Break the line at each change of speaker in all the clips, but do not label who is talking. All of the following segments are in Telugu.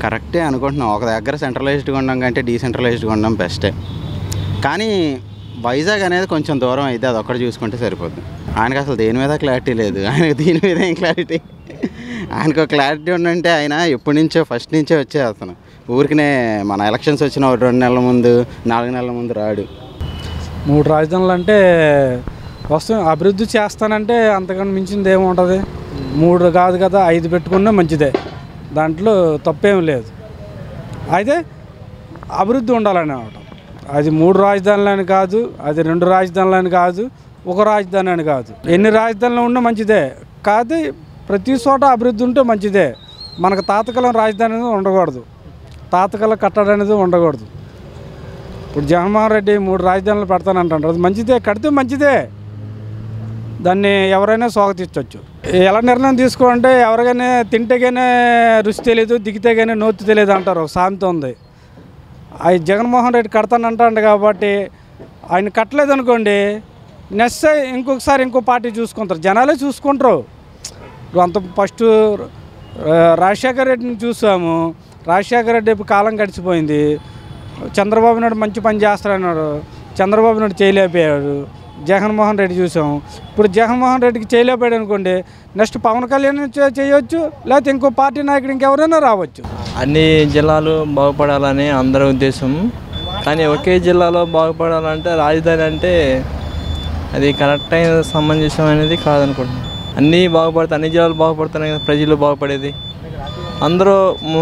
కరెక్టే అనుకుంటున్నాం. ఒక దగ్గర సెంట్రలైజ్డ్గా ఉండడం కంటే డీసెంట్రలైజ్డ్గా ఉండడం బెస్టే. కానీ వైజాగ్ అనేది కొంచెం దూరం అయితే అది ఒక్కటి చూసుకుంటే సరిపోద్ది. ఆయనకు అసలు దేని మీద క్లారిటీ లేదు. ఆయనకు దీని మీద ఏం క్లారిటీ? ఆయనకు క్లారిటీ ఉండంటే ఆయన ఎప్పటి నుంచో ఫస్ట్ నుంచే వచ్చేస్తాను. ఊరికినే మన ఎలక్షన్స్ వచ్చిన 2 నెలల ముందు 4 నెలల ముందు రాడు.
3 రాజధానులు అంటే వస్తు అభివృద్ధి చేస్తానంటే అంతకన్నా మించింది ఏముంటుంది. 3 కాదు కదా, 5 పెట్టుకున్నా మంచిదే, దాంట్లో తప్పేం లేదు. అయితే అభివృద్ధి ఉండాలని అవటం. అది 3 రాజధానులని కాదు, అది 2 రాజధానులని కాదు, 1 రాజధాని అని కాదు. ఎన్ని రాజధానులు ఉన్నా మంచిదే, కాదు ప్రతి చోట అభివృద్ధి ఉంటే మంచిదే. మనకు తాతకాలం రాజధాని అనేది ఉండకూడదు, తాతకాలం కట్టడం అనేది ఉండకూడదు. ఇప్పుడు జగన్మోహన్ రెడ్డి 3 రాజధానులు పెడతానంటారు, అది మంచిదే, కడితే మంచిదే, దాన్ని ఎవరైనా స్వాగతించవచ్చు. ఎలా నిర్ణయం తీసుకోవాలంటే ఎవరికైనా తింటేగానే రుచి తెలియదు, దిగితేగానే నోతి తెలియదు అంటారు, ఒక సామెత ఉంది. అది జగన్మోహన్ రెడ్డి కడతానంటాడు కాబట్టి ఆయన కట్టలేదు అనుకోండి, నెక్స్ట్ ఇంకొకసారి ఇంకో పార్టీ చూసుకుంటారు, జనాలే చూసుకుంటారు. అంత ఫస్ట్ రాజశేఖర రెడ్డిని చూసాము, రాజశేఖర రెడ్డి కాలం గడిచిపోయింది. చంద్రబాబు నాయుడు మంచి పని చేస్తాడన్నాడు, చంద్రబాబు నాయుడు చేయలేకపోయాడు. జగన్మోహన్ రెడ్డి చూసాం, ఇప్పుడు జగన్మోహన్ రెడ్డికి చేయలేకపోయాడు అనుకోండి, నెక్స్ట్ పవన్ కళ్యాణ్ చేయొచ్చు, లేకపోతే ఇంకో పార్టీ నాయకుడు ఇంకెవరైనా రావచ్చు.
అన్ని జిల్లాలు బాగుపడాలని అందరి ఉద్దేశం. కానీ ఒకే జిల్లాలో బాగుపడాలంటే రాజధాని అంటే అది కరెక్ట్ అయిన సమంజసం అనేది కాదనుకుంటున్నాను. అన్నీ బాగుపడతాయి, అన్ని జిల్లాలు బాగుపడుతున్నాయి కదా, ప్రజలు బాగుపడేది. అందరూ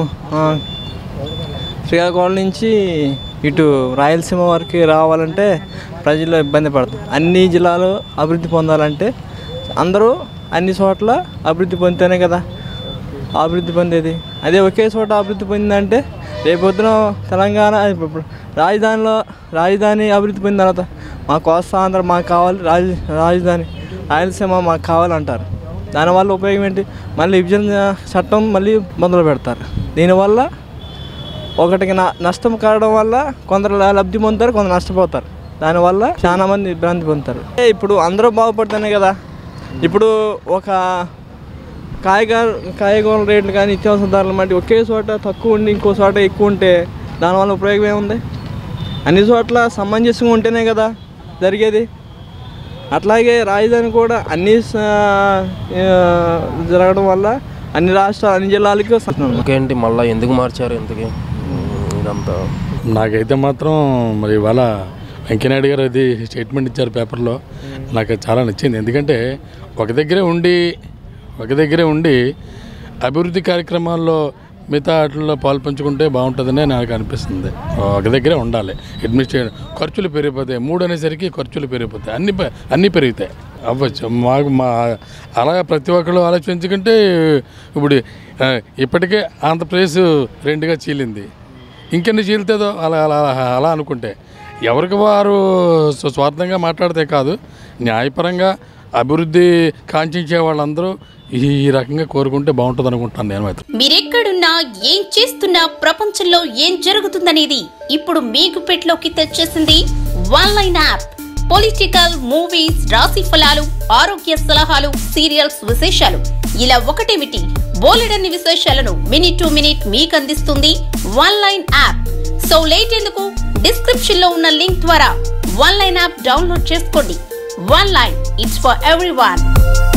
శ్రీకాకుళం నుంచి ఇటు రాయలసీమ వరకు రావాలంటే ప్రజలు ఇబ్బంది పడతారు. అన్ని జిల్లాలు అభివృద్ధి పొందాలంటే అందరూ అన్ని చోట్ల అభివృద్ధి పొందితేనే కదా అభివృద్ధి పొందేది. అదే ఒకే చోట అభివృద్ధి పొందిందంటే రేపొద్దున తెలంగాణ రాజధాని అభివృద్ధి పొందిన తర్వాత మా కోస్తాంధ్ర మాకు కావాలి, రాజధాని రాయలసీమ మాకు కావాలంటారు. దానివల్ల ఉపయోగం ఏంటి? మళ్ళీ విభజన చట్టం మళ్ళీ మొదలు పెడతారు. దీనివల్ల ఒకటికి నష్టం కావడం వల్ల కొందరు లబ్ధి పొందుతారు, కొందరు నష్టపోతారు. దానివల్ల చాలామంది ఇబ్బంది పొందుతారు. ఇప్పుడు అందరూ బాగుపడుతున్నాయి కదా. ఇప్పుడు ఒక కాయగూరల రేట్లు కానీ నిత్యావసర ధరలు మట్టి ఒకే చోట తక్కువ ఉండి ఇంకో చోట ఎక్కువ ఉంటే దానివల్ల ఉపయోగం ఏముంది? అన్ని చోట్ల సమంజసంగా ఉంటేనే కదా జరిగేది. అట్లాగే రాజధాని కూడా అన్నీ జరగడం వల్ల అన్ని రాష్ట్రాలు అన్ని జిల్లాలకి
ఇంకేంటి మళ్ళీ ఎందుకు మార్చారు ఎందుకు ఇదంతా?
నాకైతే మాత్రం మరి ఇవాళ వెంకయ్యనాయుడు గారు అది స్టేట్మెంట్ ఇచ్చారు పేపర్లో, నాకు చాలా నచ్చింది. ఎందుకంటే ఒక దగ్గరే ఉండి అభివృద్ధి కార్యక్రమాల్లో మిగతా వాటిల్లో పాల్పంచుకుంటే బాగుంటుందని నాకు అనిపిస్తుంది. ఒక దగ్గరే ఉండాలి. అడ్మినిస్ట్రేషన్ ఖర్చులు పెరిగిపోతాయి, 3 అనేసరికి ఖర్చులు పెరిగిపోతాయి, అన్నీ పెరుగుతాయి అవ్వచ్చు. మా అలాగే ప్రతి ఒక్కళ్ళు ఆలోచించుకుంటే ఇప్పుడు ఇప్పటికే ఆంధ్రప్రదేశ్ 2గా చీలింది, ఇంకెన్ని చీలుతుందో అలా అనుకుంటే ఎవరికి వారు స్వార్థంగా మాట్లాడితే కాదు, న్యాయపరంగా అభివృద్ధి కాంక్షించే వాళ్ళందరూ ఈ రకంగా కోరుకుంటే బాగుంటుంది అనుకుంటాను నేను అయితే.
మీరెక్కడున్నా ఏం చేస్తున్నా ప్రపంచంలో ఏం జరుగుతుందనేది ఇప్పుడు మీకు పెట్లోకి తెచ్చేసింది వన్లైన్ యాప్. పొలిటికల్, మూవీస్, రాశి ఫలాలు, ఆరోగ్య సలహాలు, సీరియల్స్ విశేషాలు, ఇలా ఒకటేమిటి బోలెడన్ని విశేషాలను మినిట్ టు మినిట్ మీకు అందిస్తుంది వన్లైన్ యాప్. సో లేట్ ఎందుకు, డిస్క్రిప్షన్ లో ఉన్న లింక్ ద్వారా వన్లైన్ యాప్ డౌన్లోడ్ చేసుకోండి. Oneline, it's for everyone.